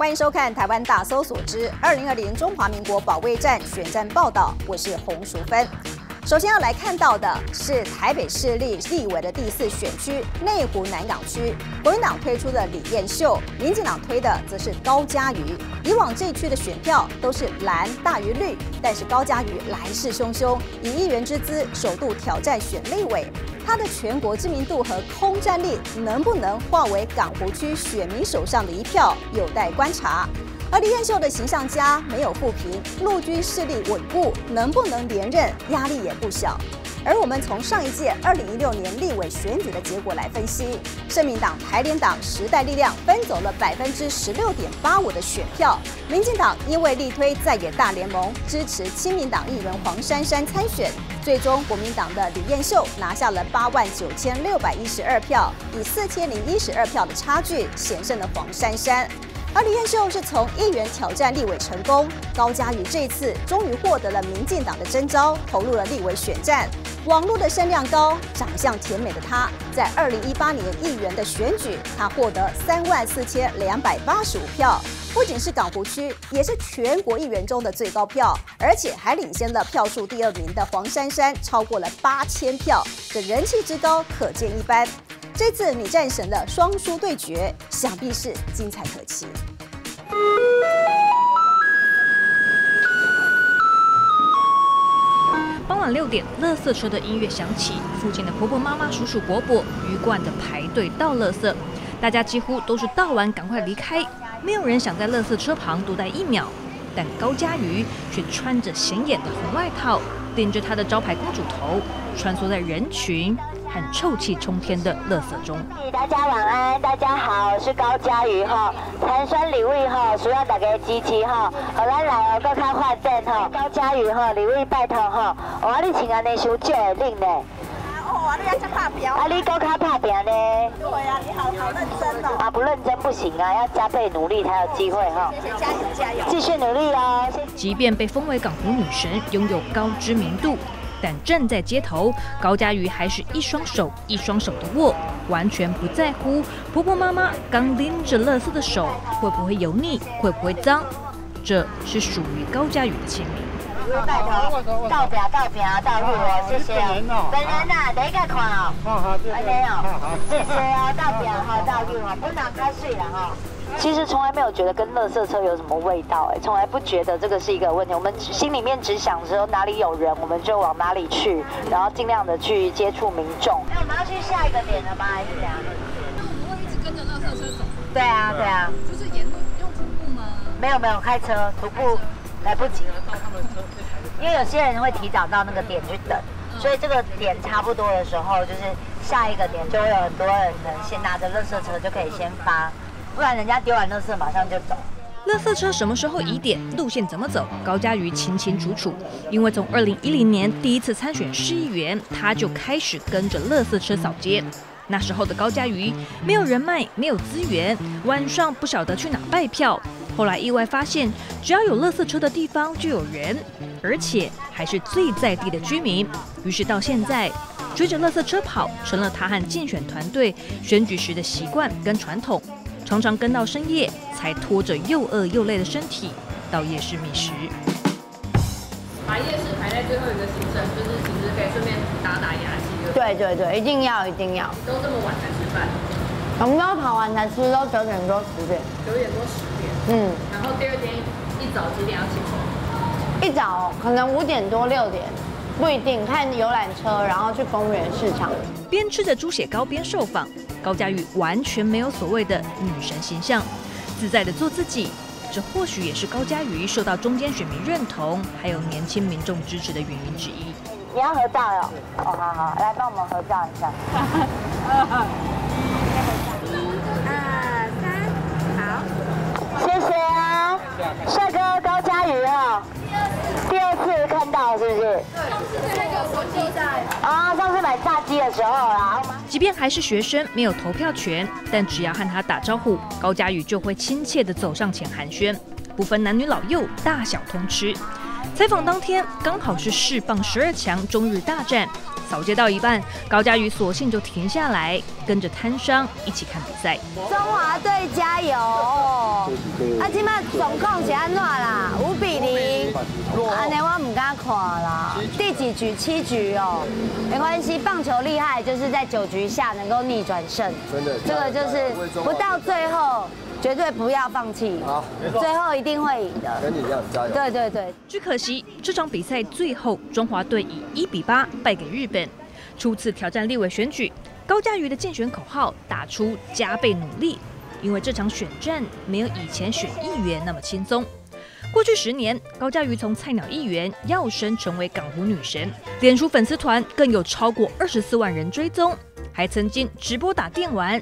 欢迎收看《台湾大搜索之2020中华民国保卫战选战报道》，我是洪淑芬。首先要来看到的是台北市立委的第4选区内湖南港区，国民党推出的李彦秀，民进党推的则是高嘉瑜。以往这一区的选票都是蓝大于绿，但是高嘉瑜来势汹汹，以议员之资首度挑战选立委。他的全国知名度和空战力能不能化为港湖区选民手上的一票，有待观察。而李彦秀的形象佳，没有负评，陆军势力稳固，能不能连任，压力也不小。而我们从上一届2016年立委选举的结果来分析，社民党、台联党、时代力量分走了16.85%的选票，民进党因为力推在野大联盟，支持亲民党议员黄珊珊参选，最终国民党的李彦秀拿下了89612票，以4012票的差距险胜了黄珊珊。而李彦秀是从议员挑战立委成功，高嘉瑜这次终于获得了民进党的征召，投入了立委选战。网络的声量高，长相甜美的他，在2018年议员的选举，他获得34285票，不仅是港湖区，也是全国议员中的最高票，而且还领先了票数第2名的黄珊珊超过了8000票，这人气之高可见一斑。这次女战神的双输对决，想必是精彩可期。 傍晚6点，垃圾车的音乐响起，附近的婆婆妈妈、叔叔伯伯鱼贯的排队倒垃圾，大家几乎都是倒完赶快离开，没有人想在垃圾车旁多待1秒。但高嘉瑜却穿着显眼的红外套，顶着她的招牌公主头，穿梭在人群和臭气冲天的垃圾中。 大家晚安，大家好，我是高嘉瑜哈，参选立委哈，需要大家支持哈，和咱来哦，搁较发展哈。高嘉瑜哈，立委拜托哈，哇，你穿安尼伤少会领呢。哦，你还在拍拼？啊，你搁较拍拼呢？对啊，你好认真哦。啊，不认真不行啊，要加倍努力才有机会哈。谢谢，加油加油，继续努力哦。 即便被封为港湖女神，拥有高知名度，但站在街头，高嘉瑜还是一双手的握，完全不在乎婆婆妈妈刚拎着垃圾的手会不会油腻，会不会脏，这是属于高嘉瑜的签名。 拜托，倒表倒入哦，谢谢哦。本人呐，第一个看哦。安尼哦，谢谢哦，倒表哈，倒入哈，不能开水了哈。其实从来没有觉得跟垃圾车有什么味道，从来不觉得这个是一个问题。我们心里面只想着哪里有人，我们就往哪里去，然后尽量的去接触民众。那我们要去下一个点了吗？还是怎样？ 那我们会一直跟着垃圾车走？ 对啊，对啊。 就是沿路用徒步吗？ 没有，开车，徒步来不及。因为有些人会提早到那个点去等，所以这个点差不多的时候，就是下一个点就会有很多人先拿着垃圾车就可以先发。不然人家丢完垃圾马上就走。 垃圾车什么时候移点，路线怎么走，高嘉瑜清清楚楚。因为从2010年第一次参选市议员，他就开始跟着垃圾车扫街。那时候的高嘉瑜没有人脉，没有资源，晚上不晓得去哪拜票。后来意外发现，只要有垃圾车的地方就有人，而且还是最在地的居民。于是到现在，追着垃圾车跑成了他和竞选团队选举时的习惯跟传统。常常跟到深夜，才拖着又饿又累的身体到夜市觅食。 把夜市排在最后一个行程，就是其实可以顺便打牙祭。 对，一定要。 都这么晚才吃饭？ 我们都跑完才吃，都9点多10点。 9点多10点。然后第2天一早几点要起床？ 一早可能5点多6点。不一定，看游览车，然后去公园市场。 边吃着猪血糕边受访，高嘉瑜完全没有所谓的女神形象，自在的做自己。这或许也是高嘉瑜受到中间选民认同，还有年轻民众支持的原因之一。 你要合照哦？哦，好，来帮我们合照一下。1、2、3，好。谢谢啊，帅哥高嘉瑜哦。第2次看到是不是？ 上次在那个国际赛啊，上次买炸鸡的时候啦。 即便还是学生，没有投票权，但只要和他打招呼，高嘉瑜就会亲切地走上前寒暄，不分男女老幼，大小通吃。采访当天刚好是世棒12强中日大战扫街到一半，高嘉瑜索性就停下来，跟着摊商一起看比赛。 中华队加油！啊，今麦总共是安怎啦？5-0。安尼我唔敢看啦。第几局？7局哦，没关系，棒球厉害就是在9局下能够逆转胜。真的，这个就是不到最后。 绝对不要放弃，好，最后一定会赢的。跟你一样，加油！对对对。 只可惜这场比赛最后中华队以1-8败给日本。初次挑战立委选举，高嘉瑜的竞选口号打出加倍努力，因为这场选战没有以前选议员那么轻松。过去10年，高嘉瑜从菜鸟议员跃升成为港湖女神，脸书粉丝团更有超过24万人追踪，还曾经直播打电玩。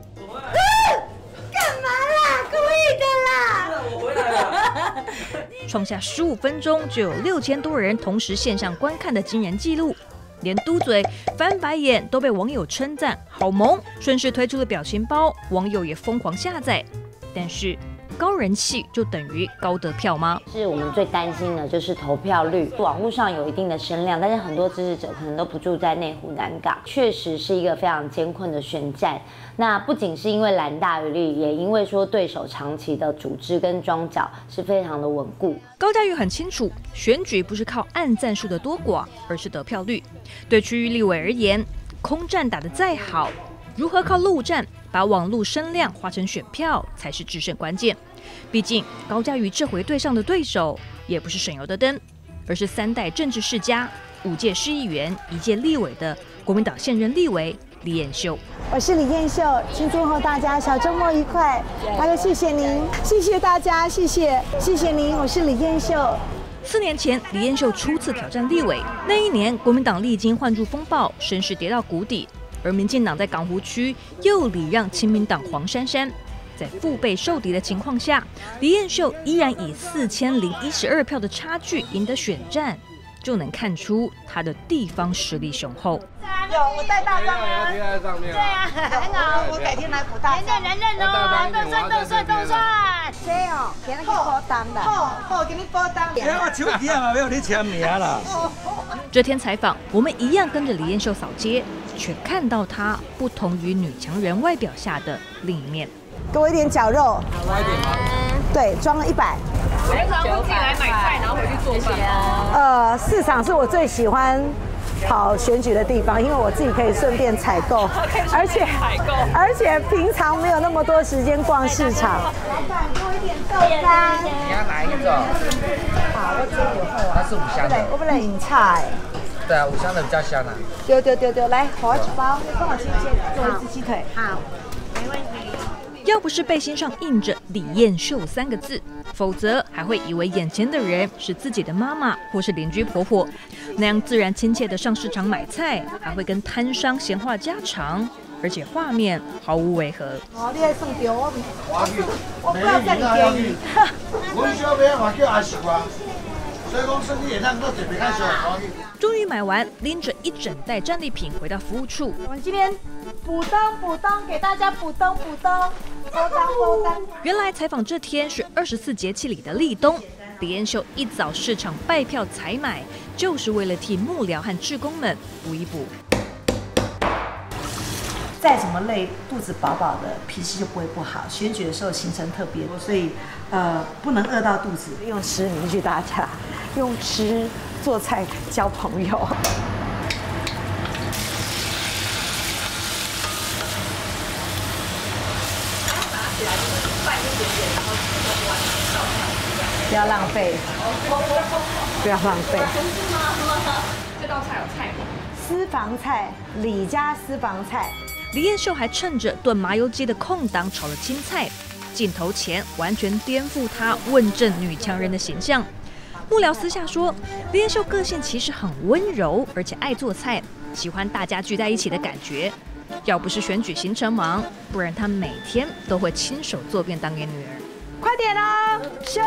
创下15分钟就有6000多人同时线上观看的惊人纪录，连嘟嘴、翻白眼都被网友称赞好萌，顺势推出了表情包，网友也疯狂下载。但是高人气就等于高得票吗？ 是我们最担心的就是投票率，网络上有一定的声量，但是很多支持者可能都不住在内湖南港，确实是一个非常艰困的选战。那不仅是因为蓝大于绿，也因为说对手长期的组织跟庄脚是非常的稳固。 高嘉瑜很清楚，选举不是靠按赞数的多寡，而是得票率。对区域立委而言，空战打得再好，如何靠陆战把网络声量化成选票，才是制胜关键。毕竟高嘉瑜这回对上的对手也不是省油的灯，而是3代政治世家、5届市议员、1届立委的国民党现任立委李彦秀。 我是李彦秀，请祝贺大家小周末愉快。大哥，谢谢您，谢谢大家，谢谢您，我是李彦秀。 4年前，李彦秀初次挑战立委，那一年国民党历经换柱风暴，声势跌到谷底，而民进党在港湖区又礼让亲民党黄珊珊。 在腹背受敌的情况下，李彦秀依然以4012票的差距赢得选战，就能看出他的地方实力雄厚。 有，我带大张啊，对啊，很好，我改天来补大张。人哦，动算。这哦，给你报单的。好，给你报单。 我手机啊，没有你签名啦。 这天采访，我们一样跟着李彦秀扫街，却看到她不同于女强人外表下的另一面。 给我一点绞肉，对，装了100。 平常会自己来买菜，然后回去做饭。 市场是我最喜欢跑选举的地方，因为我自己可以顺便采购，而且平常没有那么多时间逛市场。老板，给我一点豆干。 你要哪一种？ 好，我这有货。 它是5香的。 我本来饮茶哎。 对啊，5香的比较香啊。 对，来，我1包，帮我切做1只鸡腿。好，没问题。 要不是背心上印着李彦秀3个字，否则还会以为眼前的人是自己的妈妈或是邻居婆婆，那样自然亲切的上市场买菜，还会跟摊商闲话家常，而且画面毫无违和。 哦，你还算对我不要再你便宜。 我需要买嘛叫阿叔啊，所以讲生意也让做准备开始。 终于买完，拎着一整袋战利品回到服务处。 我们今天补灯，给大家补灯。包单。 原来采访这天是24节气里的立冬，李彦秀一早市场拜票采买，就是为了替幕僚和志工们补一补。 再怎么累，肚子饱饱的，脾气就不会不好。选举的时候行程特别多，所以不能饿到肚子。用吃凝聚大家，用吃做菜交朋友。 不要浪费，不要浪费。 这道菜有菜吗？ 私房菜，李家私房菜。 李彦秀还趁着炖麻油鸡的空档炒了青菜，镜头前完全颠覆她问政女强人的形象。幕僚私下说，李彦秀个性其实很温柔，而且爱做菜，喜欢大家聚在一起的感觉。要不是选举行程忙，不然她每天都会亲手做便当给女儿。 快点哦，秀！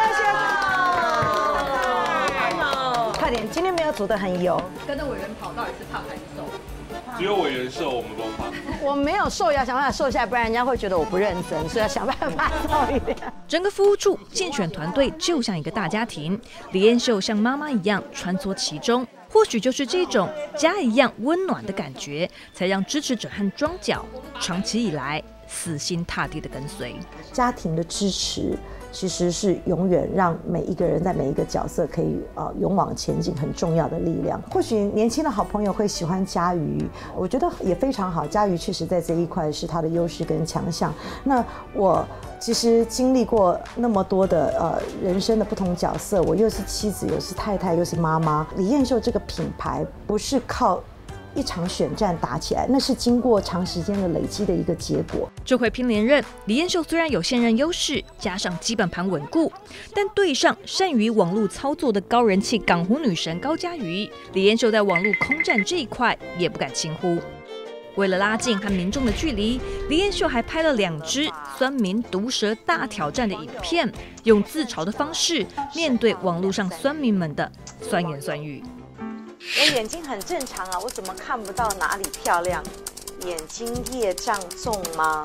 快点，今天没有煮得很油。 跟着委员跑到底是怕还是瘦？ 只有委员瘦，我们都怕。 我没有瘦，要想办法瘦下来，不然人家会觉得我不认真，所以要想办法瘦一点。 整个服务处竞选团队就像一个大家庭，李彦秀像妈妈一样穿梭其中。 或许就是这种家一样温暖的感觉，才让支持者和庄脚长期以来死心塌地的跟随。 家庭的支持其实是永远让每一个人在每一个角色可以勇往前进很重要的力量。或许年轻的好朋友会喜欢家瑜，我觉得也非常好。家瑜确实在这一块是他的优势跟强项。那我其实经历过那么多的人生的不同角色，我又是妻子，又是太太，又是妈妈。李艳秀这个品牌不是靠一场选战打起来，那是经过长时间的累积的一个结果。 这回拼连任，李艳秀虽然有现任优势，加上基本盘稳固，但对上善于网络操作的高人气港湖女神高嘉瑜，李艳秀在网络空战这一块也不敢轻忽。为了拉近和民众的距离，李艳秀还拍了2支酸民毒舌大挑战的影片，用自嘲的方式面对网络上酸民们的酸言酸语。 我眼睛很正常啊，我怎么看不到哪里漂亮？眼睛业障重吗？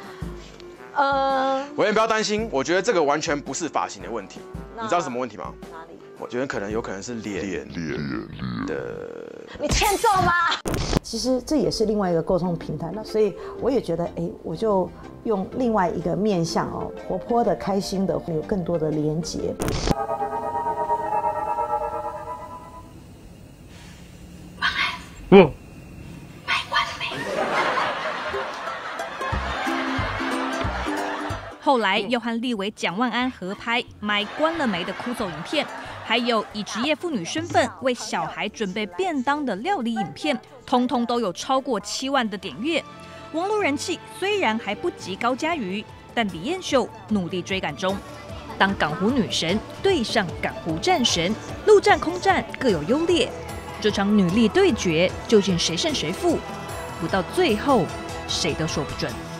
委员不要担心，我觉得这个完全不是发型的问题。你知道什么问题吗？ 哪里？ 我觉得有可能是脸的。 你欠揍吗？ 其实这也是另外一个沟通平台，那所以我也觉得，我就用另外一个面向活泼的、开心的，会有更多的连结。 买完了没？ 后来又和立委蒋万安合拍《买关了没》的哭奏影片，还有以职业妇女身份为小孩准备便当的料理影片，通通都有超过7万的点阅。网络人气虽然还不及高嘉瑜，但李艳秀努力追赶中。当港湖女神对上港湖战神，陆战空战各有优劣。这场女力对决究竟谁胜谁负？不到最后，谁都说不准。